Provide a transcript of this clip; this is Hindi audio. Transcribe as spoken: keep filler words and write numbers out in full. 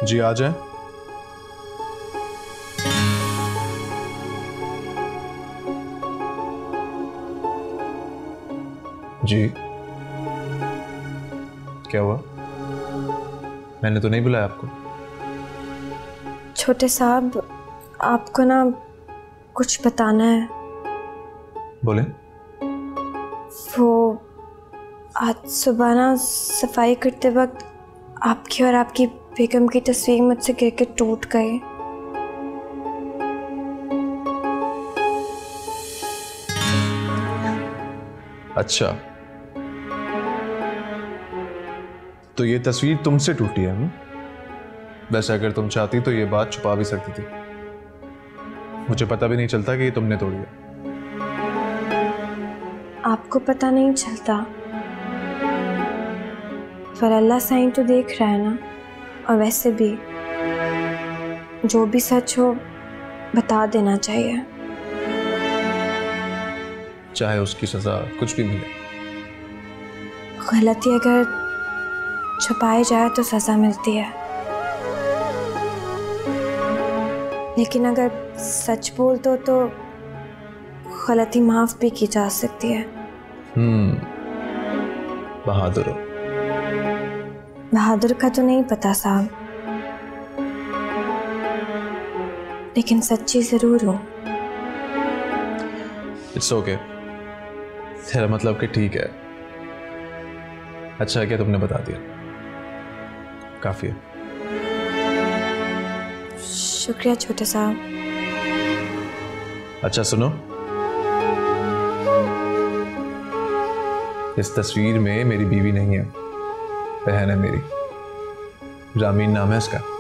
जी आ जाए। जी क्या हुआ? मैंने तो नहीं बुलाया आपको। छोटे साहब, आपको ना कुछ बताना है। बोले। वो आज सुबह ना सफाई करते वक्त आपकी और आपकी बेगम की तस्वीर मुझसे गिर के टूट गई। अच्छा, तो ये तस्वीर तुमसे टूटी है? हुँ? वैसे अगर तुम चाहती तो ये बात छुपा भी सकती थी, मुझे पता भी नहीं चलता कि ये तुमने तोड़ी है। आपको पता नहीं चलता, पर अल्लाह साईं तो देख रहा है ना। और वैसे भी जो भी सच हो बता देना चाहिए, चाहे उसकी सजा कुछ भी मिले। गलती अगर छुपाई जाए तो सजा मिलती है, लेकिन अगर सच बोल दो तो गलती माफ भी की जा सकती है। हम्म बहादुर हो। बहादुर का तो नहीं पता साहब, लेकिन सच्ची जरूर हूँ। इट्स ओके, तेरा मतलब कि ठीक है। अच्छा है क्या तुमने बता दिया, काफी है। शुक्रिया छोटे साहब। अच्छा सुनो, इस तस्वीर में मेरी बीवी नहीं है, बहन है मेरी। रामीन नाम है इसका।